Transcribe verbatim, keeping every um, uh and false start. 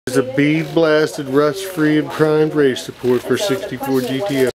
It's a bead blasted, rust free and primed race support for sixty-four G T O.